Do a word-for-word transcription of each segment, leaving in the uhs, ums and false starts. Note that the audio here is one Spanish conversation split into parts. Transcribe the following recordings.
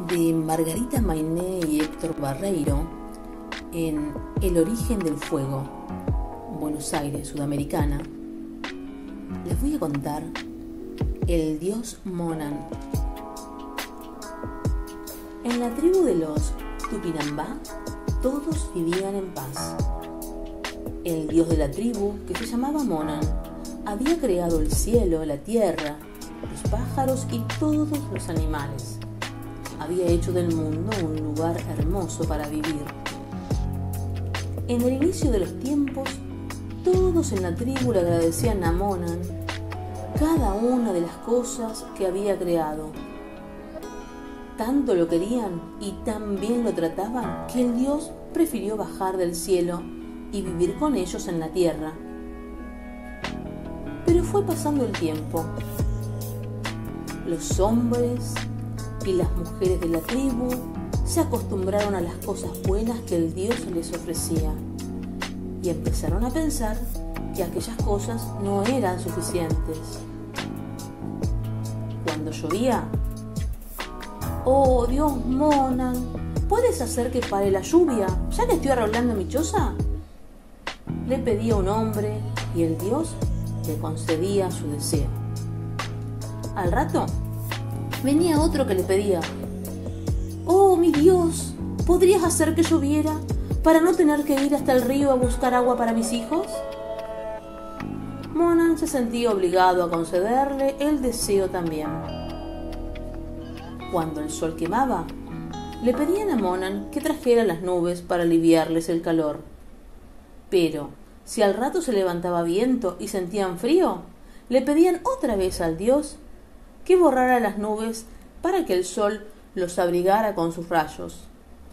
de Margarita Mainé y Héctor Barreiro en El origen del fuego, Buenos Aires, Sudamericana, les voy a contar el dios Monan. En la tribu de los Tupinambá todos vivían en paz. El dios de la tribu, que se llamaba Monan, había creado el cielo, la tierra, los pájaros y todos los animales. Había hecho del mundo un lugar hermoso para vivir. En el inicio de los tiempos, todos en la tribu le agradecían a Monan cada una de las cosas que había creado. Tanto lo querían y tan bien lo trataban que el dios prefirió bajar del cielo y vivir con ellos en la tierra. Pero fue pasando el tiempo. Los hombres y las mujeres de la tribu se acostumbraron a las cosas buenas que el dios les ofrecía y empezaron a pensar que aquellas cosas no eran suficientes. Cuando llovía: «Oh, Dios Monan, ¿puedes hacer que pare la lluvia, ya que estoy arreglando mi choza?», le pedía un hombre y el dios le concedía su deseo. Al rato venía otro que le pedía: «Oh, mi Dios, ¿podrías hacer que lloviera para no tener que ir hasta el río a buscar agua para mis hijos?». Monan se sentía obligado a concederle el deseo también. Cuando el sol quemaba, le pedían a Monan que trajera las nubes para aliviarles el calor. Pero si al rato se levantaba viento y sentían frío, le pedían otra vez al dios que borrara las nubes para que el sol los abrigara con sus rayos.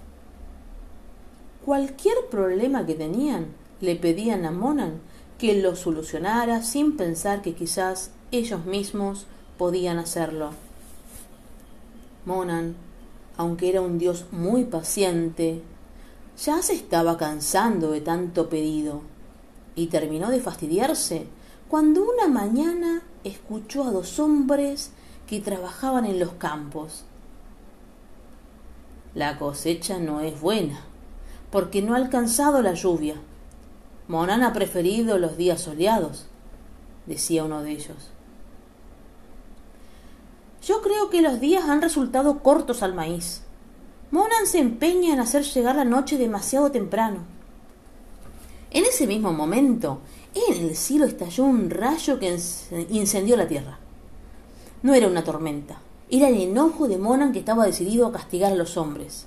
Cualquier problema que tenían, le pedían a Monan que lo solucionara sin pensar que quizás ellos mismos podían hacerlo. Monan, aunque era un dios muy paciente, ya se estaba cansando de tanto pedido y terminó de fastidiarse cuando una mañana escuchó a dos hombres que trabajaban en los campos. «La cosecha no es buena, porque no ha alcanzado la lluvia. Monan ha preferido los días soleados», decía uno de ellos. «Yo creo que los días han resultado cortos al maíz. Monan se empeña en hacer llegar la noche demasiado temprano». En ese mismo momento, en el cielo estalló un rayo que incendió la tierra. No era una tormenta, era el enojo de Monan, que estaba decidido a castigar a los hombres.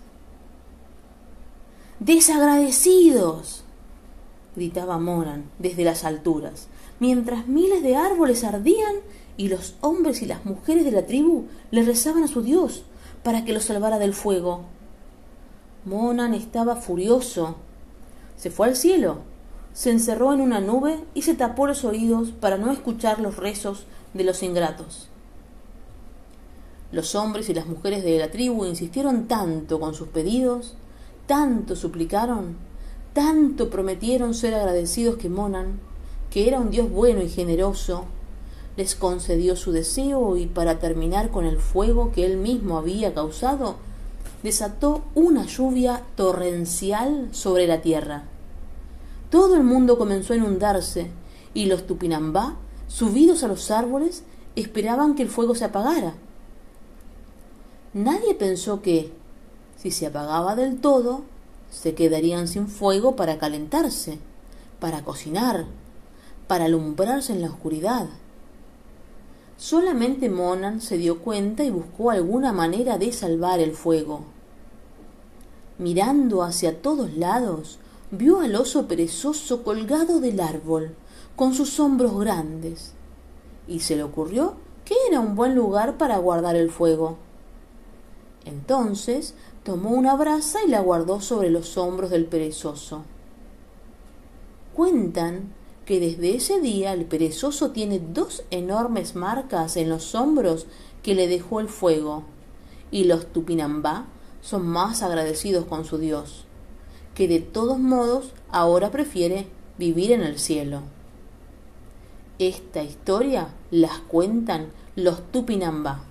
«¡Desagradecidos!», gritaba Monan desde las alturas, mientras miles de árboles ardían y los hombres y las mujeres de la tribu le rezaban a su dios para que los salvara del fuego. Monan estaba furioso. Se fue al cielo, se encerró en una nube y se tapó los oídos para no escuchar los rezos de los ingratos. Los hombres y las mujeres de la tribu insistieron tanto con sus pedidos, tanto suplicaron, tanto prometieron ser agradecidos que Monan, que era un dios bueno y generoso, les concedió su deseo y, para terminar con el fuego que él mismo había causado, desató una lluvia torrencial sobre la tierra. Todo el mundo comenzó a inundarse y los Tupinambá, subidos a los árboles, esperaban que el fuego se apagara. Nadie pensó que, si se apagaba del todo, se quedarían sin fuego para calentarse, para cocinar, para alumbrarse en la oscuridad. Solamente Monan se dio cuenta y buscó alguna manera de salvar el fuego. Mirando hacia todos lados, vio al oso perezoso colgado del árbol, con sus hombros grandes, y se le ocurrió que era un buen lugar para guardar el fuego. Entonces tomó una brasa y la guardó sobre los hombros del perezoso. Cuentan que desde ese día el perezoso tiene dos enormes marcas en los hombros que le dejó el fuego, y los Tupinambá son más agradecidos con su dios, que de todos modos ahora prefiere vivir en el cielo. Esta historia las cuentan los Tupinambá.